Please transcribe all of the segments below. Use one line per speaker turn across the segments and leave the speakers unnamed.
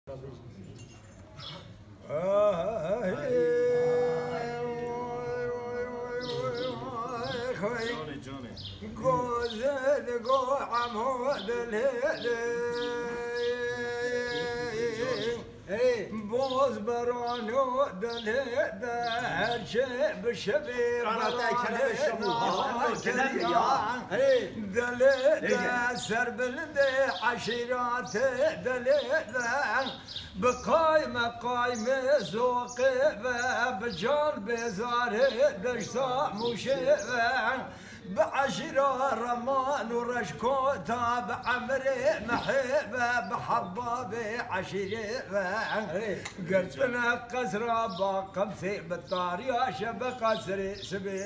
بوز برانو دله در چه بشبیر دله در سر بلده عشیرات دله در بقایم قایم زوقه و بجان بزاره دشتا موشه بعشرة رمان ورشكو تاب عمري محبة بحباب عشيرة قلتنا قسرة باقمسي بالطارية شبك قسري سبي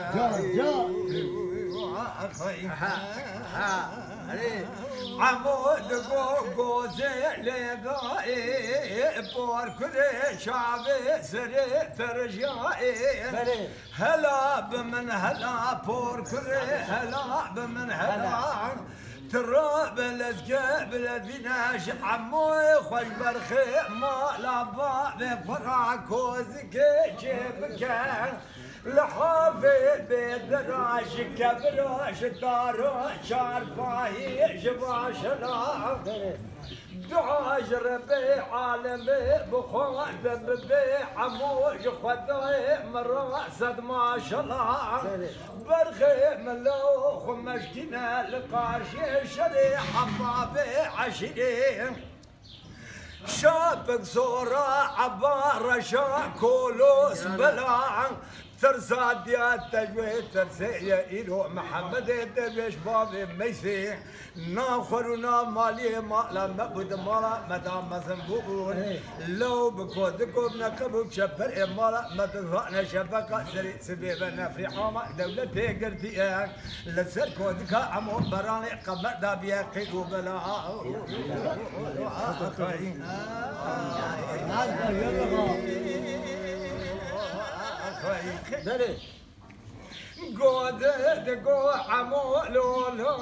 عمود قوزي لقائي بور كل شعبي سري ترجائي هلا بمن هلا بور هلا بمن هلا ترى بلزقة بلذيناش عموي خوش برخي ما لابا بفراكوزك جيبك لحافي بدراش كبراش دارو شارفاهي جباش لا دعاج ربي عالمي بخوات ببي عموج خذي مراسد ما شاء الله برخي ملوخ مشكينا لقاشي شري حبابي عشرين شابك صورة عبارة شاكولوس بلا ترزاد يا تجوي ترسي يا إيرو محمد الدرويش بابي ميسي ناخرنا مالي مالا مبود مالا مدام مزنبون لو بكودكم نكبوك شبر مالا مدفعنا شبكة سري سبيبنا في عامة دولة قردية لسر كودكا عمو براني قمر دابيا قيلو بلا
بله
قو عمو لولو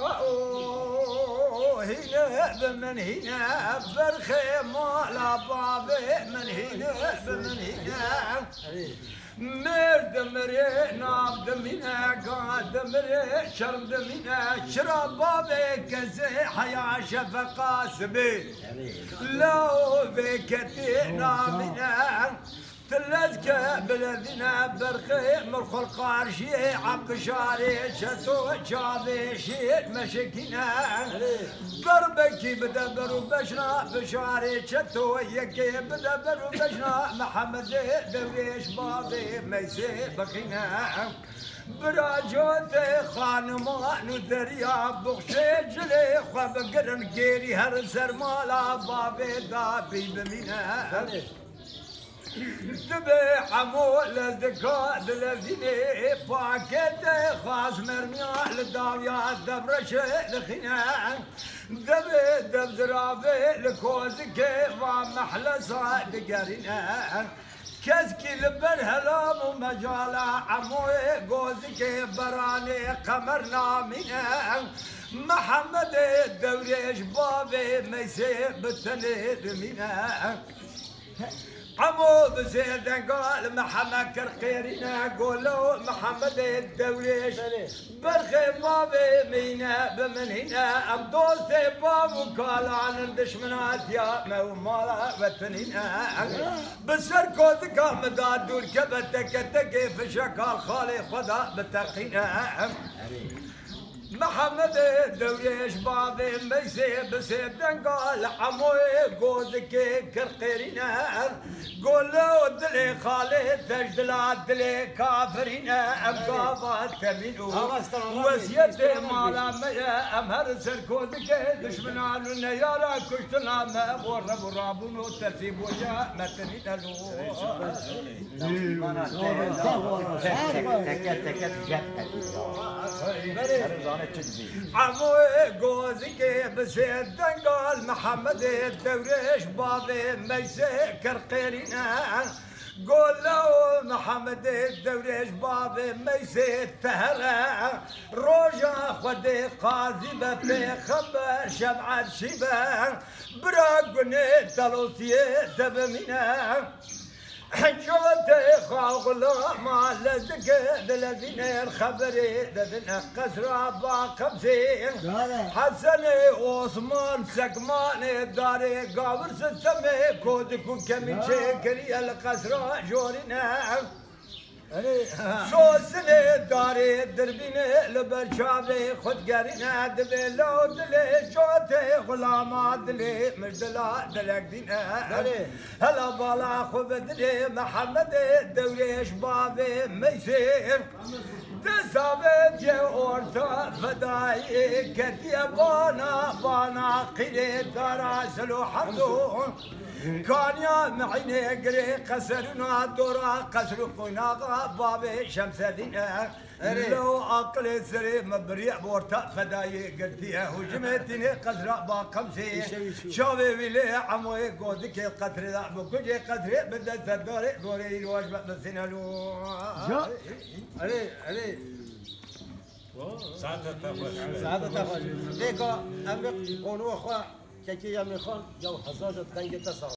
هنا بمن هنا برخي مالا بابي من هنا بمن هنا مرد مري ناب دمينا قاد مري شرم دمينا شراب بابي كزي حيا شفقة سبي لو بكتي نامنا تلزكة بلذنا برخي مرخو القارشي عب شاري شتو شابي شيت مشكينا ضربكي بدبر وبشنا بشاري شتو يكي بدبر وبشنا محمد درويش بابي ميسي بقينا براجوت خانمان ودريا بخشي جلي خواب قرن قيري هر سرمالا بابي دابي بمينا دبي عمول الذكاء الذين باكت خاص مرميا للداوية دبرش الخنان دبي دب زرافي لكوزك ومحلى صاد قرينا كسكي لبرهلام ومجالا عموي قوزك براني قمرنا منا محمد الدوريش بابي ميسي بالتنيد منا عمو بزيدن قال محمد كرقيرنا قولوا محمد الدوريش برخي بابي مينا بمن هنا أمدوسي بابو قال عن الدشمنات يا مومالا وتنينا بسركو ذكا مدادو الكبتك تكيف شكال خالي خدا بتقينا محمد الدوريش بابي ميسي بسيدن قال عموي قوزك كرقيرنا قولوا دلي خالي تجدلات دلي كافرنا أبقابات تمينو وسيدي مالا ميا أمهر سركوزك دشمنا لنا يارا كشتنا ما بورب رابونو ترتيب وجاء متنين عموي قوزك بسيدن قال محمد الدوريش بابي ميسي كرقيرنا قول له محمد الدوريش باب ميسي تهرى روجا خدي قاضي بفي خبر شبعة شبه براقني تلوسيه تبمينا حجوتي خاغلا ما لزق دلذين الخبري دذن قسرة باقبسي حسني عثمان سكماني داري قابر سسمي كودكو كمين شكري القسرة جورنا سوسني داري دربيني لبرشابي خد قرينا دبي لو دلي جوتي غلامات دلي مجدلا دلك دينا هلا بالا خو بدري محمد الدوريش بابي ميسير دسابت يا اورتا فداي كتيا بانا قيلي دراسلو حمدو كان يا معيني قري قسرنا دورا قسر قناغا بابي شمس دينا لو عقل سري مبريع بورتا فداي قلتيها هجمتني قسر باقمسي شوفي بلي عموي قودك القطر ذا بكوجي قطر بدت دوري الواجبة بسنا له علي
سعادة تفاجئ ليك أمك قولوا أخوة كي يمخون جو حزازة دنجة تصاوب